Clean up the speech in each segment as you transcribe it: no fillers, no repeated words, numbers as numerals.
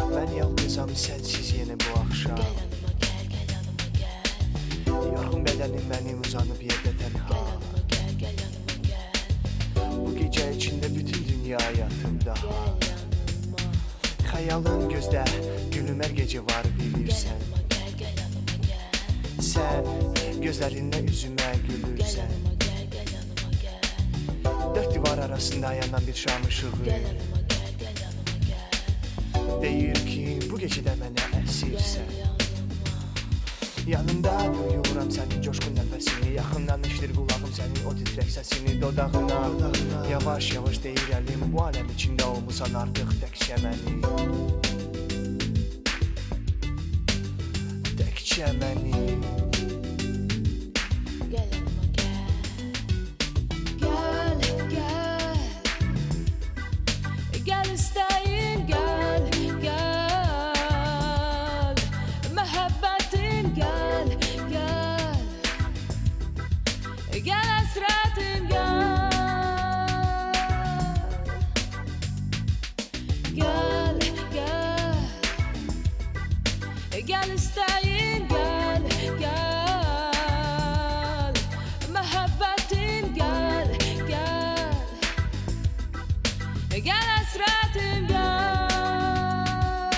Mən yalnızam sənsiz yenə bu axşam. Gəl yanıma gəl, gəl yanıma gəl. Yorğun bədənim mənim uzanıb yerdə tənha. Gəl yanıma gəl, gəl yanıma gəl. Bu gecə içində bütün dünya yatıb daha. Gəl yanıma. Xəyalın gözdə gülümər gecə var bilirsən. Gəl yanıma gəl, gəl yanıma gəl. Sən gözlərinlə üzümə Gəl gülürsən. yanıma gəl, gəl yanıma gəl. Dörd divar arasında yanan bir şam ışığı Gəl yanıma gəl, gəl yanıma gəl. deyir ki, bu gecədə mənə əsirsən. Yanında duyuram sənin coşqun nəfəsini, yaxından eşidir qulağım sənin o titrək səsini dodağına. Yavaş yavaş deyir əlim, bu aləm içində olmusan artıq təkcə məni. Təkcə məni. Gəl yanıma gəl. Gəl, gəl. Gəl istəyim, gəl, gəl. Məhəbbətim, gəl, gəl. Gəl əsrətim, gəl. Gəl, gəl. Gəl istəyim, gəl, gəl. Məhəbbətim, gəl, gəl. Gəl əsrətim, gəl.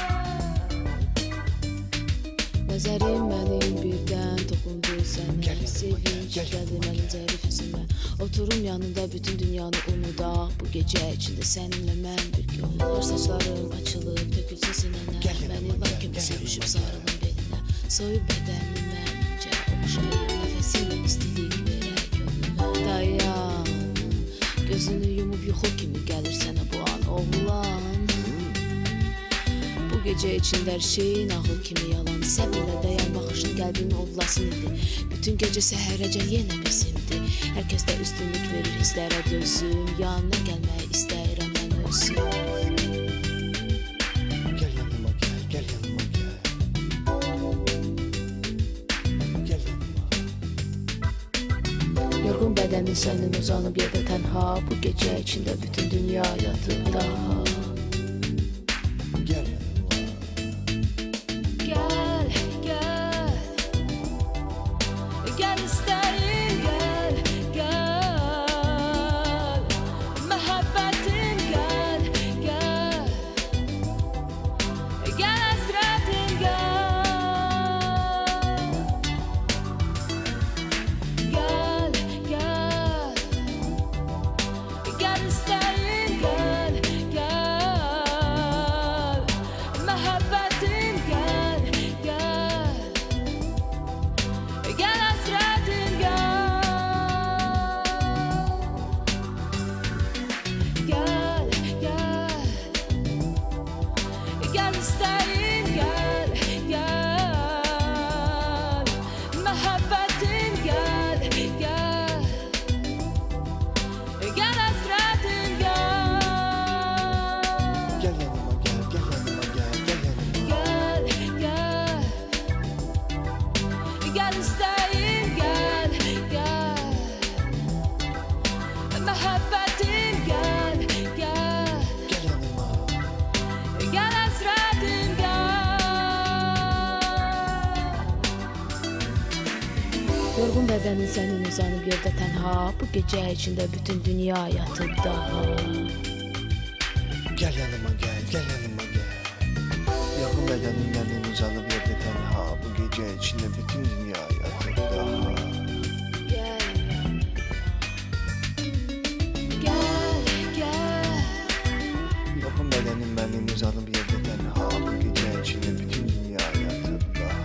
Nəzərim mənim birdən toxundu sənə. Sevinç gəldi mənim zərif üzümə. Oturum yanında bütün dünyanı unudaq. Bu gecə içində səninlə mən birgə olar. Saçlarım açılıb tökülsün sinənə. Məni lak kimi sürüşüb sarılım belinə. Soyub bədənimi məncə oxşayıb. Nəfəsimlə istilik verək gönlümə. Dayan, gözünü yumub yuxu kimi gəlir sənə bu an oğlan. Bu gecə içində hər şeyin ağıl kimi yalan. Səbirlə dayan, baxışın qəlbimin ovlasın idi. Bütün gecə səhərəcən yenə bizimdi. Hər kəs də üstünlük verir hisslərə dözüm. Yanına gəlməyi istəyirəm mən özüm. Gəl yanıma gəl, gəl yanıma gəl. Gəl yanıma. Yorğun bədənin sənin uzanıb yerdə tənha. Bu gecə içində bütün dünya yatıb daha. Gəl yanıma. Gəl, gəl. Gəl istəyim, gəl, gəl. Məhəbbətim, gəl, gəl. Gəl əsrətim, gəl. Gəl, gəl. Gəl istəyim, gəl, gəl. Məhəbbətim, gəl, gəl. Gəl əsrətim, gəl. Gəl, gəl. Gəl istəyim, gəl, gəl. Məhəbbətim, gəl, gəl. Gəl əsrətim, gəl. Gəl yanıma gəl, gəl yanıma gəl, gəl yanıma. Gəl, gəl. Gəl istəyim, gəl, gəl. Məhəbbətim, gəl, gəl. Gəl yanıma. Gəl əsrətim, gəl. Yorğun bədənin sənin uzanıb yerdə tənha. Bu gecə içində bütün dünya yatıb daha. Gəl yanıma gəl, gəl yanıma gəl. Yorğun bədənim mənim uzanıb yerdə tənha. Bu gecə içində bütün dünya yatıb daha. Gəl, gəl, gəl. Yorğun bədənim mənim uzanıb yerdə tənha. Bu gecə içində bütün dünya yatıb daha.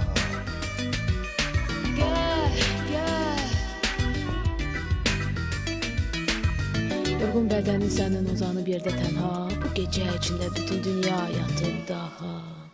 Gəl, gəl. Yorğun bədənin sənin uzanıb yerdə tənha. Bu gecə içində bütün dünya yatıb daha.